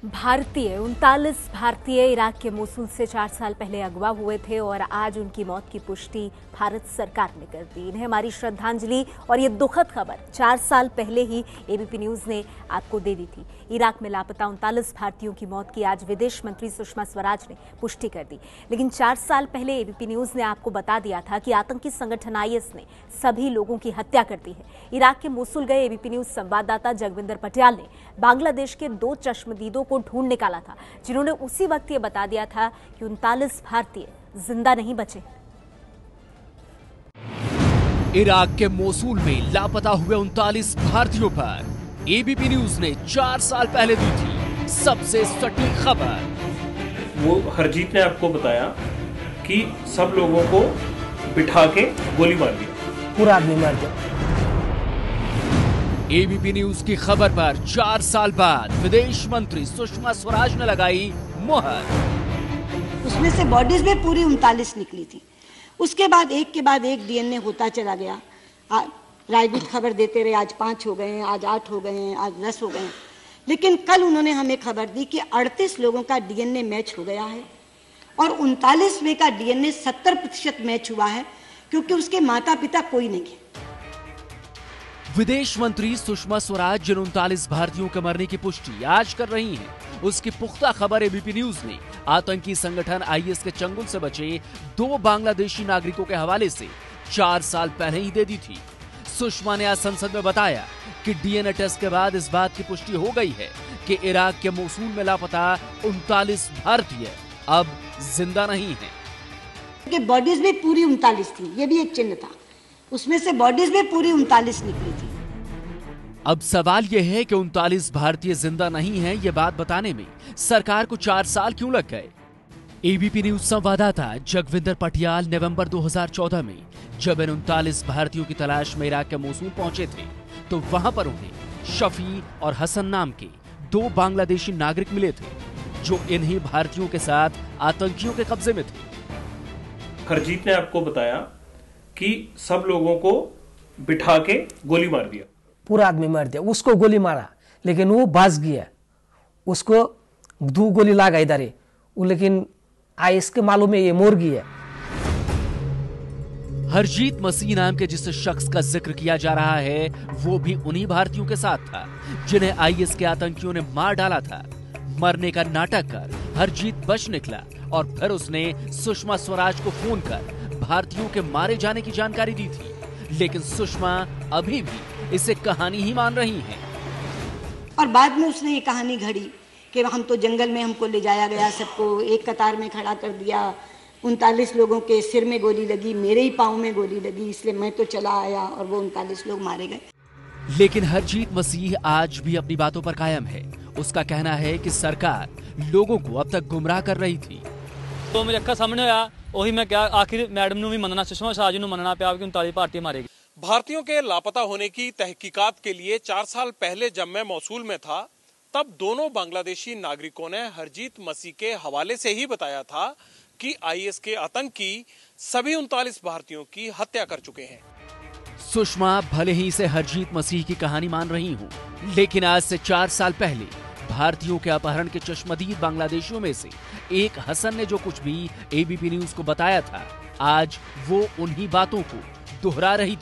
भारतीय 39 भारतीय इराक के मोसुल से 4 साल पहले अगवा हुए थे और आज उनकी मौत की पुष्टि भारत सरकार ने कर दी। इन्हें हमारी श्रद्धांजलि और ये दुखद खबर 4 साल पहले ही एबीपी न्यूज ने आपको दे दी थी। इराक में लापता 39 भारतीयों की मौत की आज विदेश मंत्री सुषमा स्वराज ने पुष्टि कर दी। लेकिन 4 साल पहले एबीपी न्यूज ने आपको बता दिया था कि आतंकी संगठन आईएस ने सभी लोगों की हत्या कर दी है। इराक के मोसुल गए एबीपी न्यूज संवाददाता जगविंदर पटियाल ने बांग्लादेश के 2 चश्मदीदों को ढूंढ निकाला था, जिन्होंने उसी वक्त ये बता दिया था कि 39 भारतीय जिंदा नहीं बचे। इराक के मोसुल में लापता हुए 39 भारतीयों पर एबीपी न्यूज ने 4 साल पहले दी थी सबसे सटीक खबर। वो हरजीत ने आपको बताया कि सब लोगों को बिठा के गोली मार दिया, पूरा आदमी मार दिया। एबीपी न्यूज की खबर पर 4 साल बाद विदेश मंत्री सुषमा स्वराज ने लगाई मुहर। उसमें से बॉडीज में पूरी 39 निकली थी। उसके बाद एक डीएनए होता चला गया। राजदूत खबर देते रहे, आज 5 हो गए हैं, आज 8 हो गए हैं, आज 10 हो गए हैं। लेकिन कल उन्होंने हमें खबर दी कि 38 लोगों का डीएनए मैच हो गया है और 39वें का डीएनए 70% मैच हुआ है, क्योंकि उसके माता पिता कोई नहीं है। विदेश मंत्री सुषमा स्वराज जिन 39 भारतीयों के मरने की पुष्टि आज कर रही हैं, उसकी पुख्ता खबर एबीपी न्यूज ने आतंकी संगठन आईएस के चंगुल से बचे 2 बांग्लादेशी नागरिकों के हवाले से 4 साल पहले ही दे दी थी। सुषमा ने आज संसद में बताया कि डीएनए टेस्ट के बाद इस बात की पुष्टि हो गई है कि इराक के मोसुल में लापता 39 भारतीय अब जिंदा नहीं है। बॉडीज में पूरी 39 थी, ये भी एक चिन्ह था। उसमें से बॉडीज में पूरी 39 निकली थी। अब सवाल यह है कि 39 भारतीय जिंदा नहीं हैं, ये बात बताने में सरकार को 4 साल क्यों लग गए। एबीपी न्यूज संवाददाता जगविंदर पटियाल नवंबर 2014 में जब इन 39 भारतीयों की तलाश में इराक के मोसुल पहुंचे थे, तो वहां पर उन्हें शफी और हसन नाम के 2 बांग्लादेशी नागरिक मिले थे, जो इन्हीं भारतीयों के साथ आतंकियों के कब्जे में थे। हरजीत ने आपको बताया कि सब लोगों को बिठा के गोली मार दिया, पूरा आदमी मार दिया। उसको गोली मारा लेकिन वो बच गया, उसको 2 गोली लगा इधर ही, लेकिन आईएस के मालूम है ये मोर गया। हरजीत मसीह नाम के जिस शख्स का जिक्र किया जा रहा है, वो भी उन्हीं भारतीयों के साथ था जिन्हें आईएस के आतंकियों ने मार डाला था। मरने का नाटक कर हरजीत बच निकला और फिर उसने सुषमा स्वराज को फोन कर भारतीयों के मारे जाने की जानकारी दी थी। लेकिन सुषमा अभी भी इसे कहानी ही मान रही हैं। और बाद में उसने ये कहानी घड़ी कि हम तो जंगल में हमको ले जाया गया, सबको एक कतार में खड़ा कर दिया, 39 लोगों के सिर में गोली लगी, मेरे ही पाँव में गोली लगी, इसलिए मैं तो चला आया और वो 39 लोग मारे गए। लेकिन हरजीत मसीह आज भी अपनी बातों पर कायम है। उसका कहना है कि सरकार लोगों को अब तक गुमराह कर रही थी। तो मेरे अक्खा सामने आया, वही मैं क्या आखिर मैडम ने भी मनना, सुषमा स्वराज ने मनना पिया कि 39 भारतीय मारे गए। भारतीयों के लापता होने की तहकीकात के लिए 4 साल पहले जब मैं मोसुल में था, तब दोनों बांग्लादेशी नागरिकों ने हरजीत मसीह के हवाले से ही बताया था कि आईएस के आतंकी सभी 39 भारतीयों की हत्या कर चुके हैं। सुषमा भले ही इसे हरजीत मसीह की कहानी मान रही हूँ, लेकिन आज से 4 साल पहले भारतीयों के अपहरण के चश्मदीद बांग्लादेशियों में से एक हसन ने जो कुछ भी एबीपी न्यूज को बताया था, आज वो उन्हीं बातों को दोहरा रही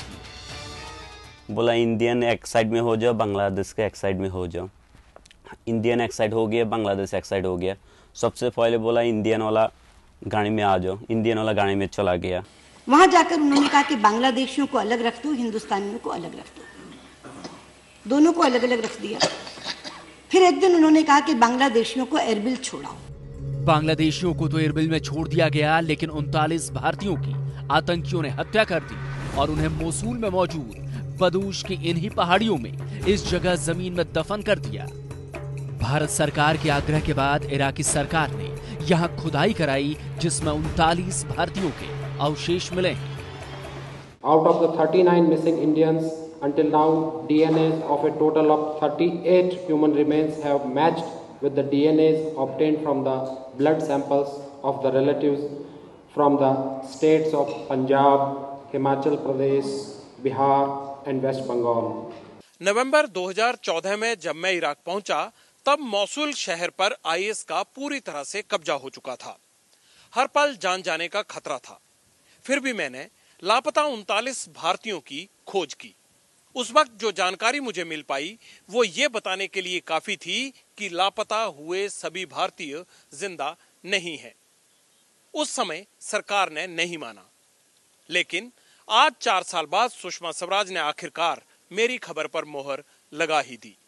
थी। बोला इंडियन एक साइड में हो जाओ, बांग्लादेश के एक साइड में हो जाओ। इंडियन एक साइड हो गया, बांग्लादेश एक साइड हो गया। सबसे पहले बोला इंडियन वाला गाड़ी में आ जाओ, इंडियन वाला गाड़ी में चला गया। वहां जाकर उन्होंने कहा कि बांग्लादेशियों को अलग रख दो, हिंदुस्तानियों को अलग रख दो, दोनों को अलग अलग रख दिया। फिर एक दिन उन्होंने कहा कि बांग्लादेशियों को एरबिल छोड़ाओ। बांग्लादेशियों को तो एरबिल में छोड़ दिया गया, लेकिन 39 भारतीयों की आतंकियों ने हत्या कर दी और उन्हें मोसुल में मौजूद बदूश की इन्हीं पहाड़ियों में इस जगह जमीन में दफन कर दिया। भारत सरकार के आग्रह के बाद इराकी सरकार ने यहाँ खुदाई कराई, जिसमें 39 भारतीयों के अवशेष मिले हैं। Out of the 39 missing Indians, until now, DNAs of a total of 38 human remains have matched with the DNAs obtained from the blood samples of the relatives from the states of Punjab, Himachal Pradesh, Bihar and West Bengal. नवंबर 2014 में जब मैं Iraq पहुंचा, तब मौसूल शहर पर IS का पूरी तरह से कब्जा हो चुका था। हर पल जान जाने का खतरा था। फिर भी मैंने लापता 39 भारतीयों की खोज की। उस वक्त जो जानकारी मुझे मिल पाई वो ये बताने के लिए काफी थी कि लापता हुए सभी भारतीय जिंदा नहीं हैं। उस समय सरकार ने नहीं माना, लेकिन आज 4 साल बाद सुषमा स्वराज ने आखिरकार मेरी खबर पर मोहर लगा ही दी।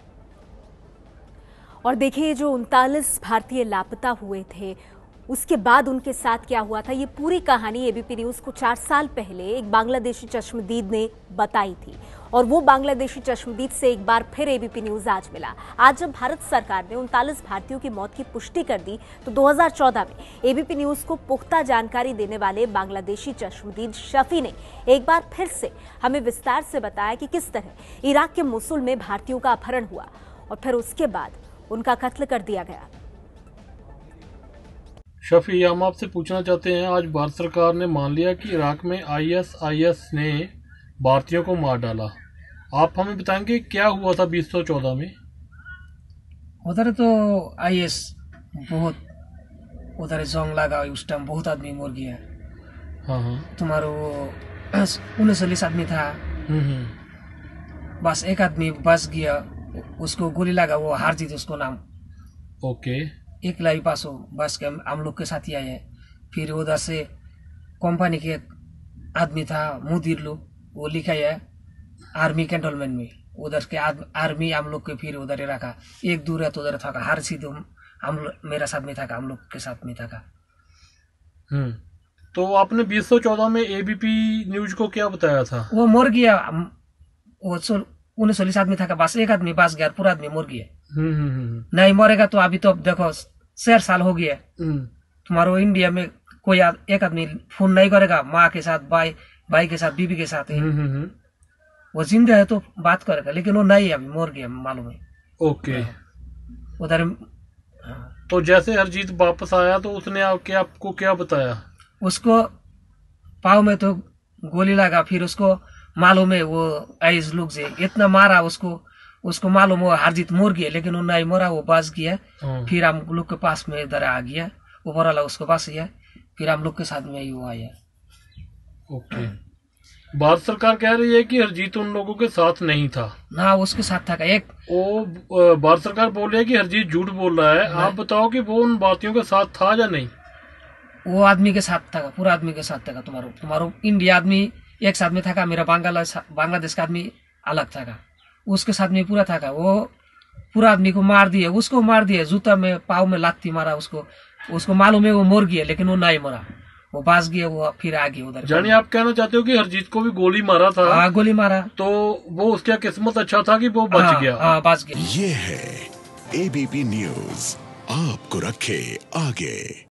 और देखिए, जो 39 भारतीय लापता हुए थे उसके बाद उनके साथ क्या हुआ था, ये पूरी कहानी एबीपी न्यूज को 4 साल पहले एक बांग्लादेशी चश्मदीद ने बताई थी। और वो बांग्लादेशी चश्मदीद से एक बार फिर एबीपी न्यूज आज मिला। आज जब भारत सरकार ने 39 भारतीयों की मौत की पुष्टि कर दी तो 2014 में एबीपी न्यूज को पुख्ता जानकारी देने वाले बांग्लादेशी चश्मदीद शफी ने एक बार फिर से हमें विस्तार से बताया कि किस तरह इराक के मोसुल में भारतीयों का अपहरण हुआ और फिर उसके बाद उनका कत्ल कर दिया गया। शफी, हम आपसे पूछना चाहते हैं, आज भारत सरकार ने मान लिया कि इराक में आईएस ने भारतीयों को मार डाला। आप हमें बताएंगे क्या हुआ था 2014 में? उधर तो आईएस बहुत उधर जंग लगा, उस टाइम बहुत आदमी मर गया। हाँ। तुम्हारा वो 19 आदमी था, बस एक आदमी बच गया, उसको गोली लगा, वो हारजीत उसको नाम। ओके। एक लाई पास हो बस के हम लोग के साथ ही आए। फिर उधर से कंपनी के आदमी था मुदीर लोग, वो लिखा है आर्मी कैंटोनमेंट में, उधर के आर्मी हम लोग के फिर उधर रखा। एक दूर है तो उधर था, हर सीधे हम मेरा साथ में था, हम लोग के साथ में था। तो आपने 2014 में एबीपी न्यूज को क्या बताया था? वो मर गया, वो 19 आदमी था, बस एक आदमी बच गया, पूरा आदमी मर गया। नहीं मरेगा तो अभी तो देखो 4 साल हो गया। तुम्हारा इंडिया में कोई एक आदमी फोन नहीं करेगा माँ के साथ, भाई के साथ, बीबी के साथ। वो जिंदा है तो बात करेगा, लेकिन वो नहीं है, अभी मर गया मालूम है। ओके। उधर तो जैसे हरजीत वापस आया तो उसने आपको क्या बताया? उसको पाँव में तो गोली लगा, फिर उसको मालूम है वो आइस लोग से इतना मारा, उसको मालूम वो हारजीत मर गया, लेकिन वो नहीं मरा, वो बच गया। फिर हम लोग के पास में इधर आ गया, ऊपर वाला उसको पास गया, फिर हम लोग के साथ में ही वो आया। ओके। भारत सरकार कह रही है कि हरजीत उन लोगों के साथ नहीं था। ना, उसके साथ था। एक वो भारत सरकार बोल रही है कि हरजीत झूठ बोल रहा है। आप बताओ कि वो उन भारतीयों के साथ था या नहीं? वो आदमी के साथ था, पूरा आदमी के साथ था। तुम्हारा इंडिया आदमी एक साथ में था, मेरा बांग्लादेश का आदमी अलग था, उसके साथ में पूरा था। वो पूरा आदमी को मार दिया, उसको मार दिया, जूता में पाँव में लाती मारा उसको मालूम है वो मर गया, लेकिन वो नहीं मरा, वो बच गया, वो फिर आ गया उधर। यानी आप कहना चाहते हो कि हरजीत को भी गोली मारा था? हाँ, गोली मारा, तो वो उसका किस्मत अच्छा था कि वो बच गया। हाँ, बच गया। ये है एबीपी न्यूज, आपको रखे आगे।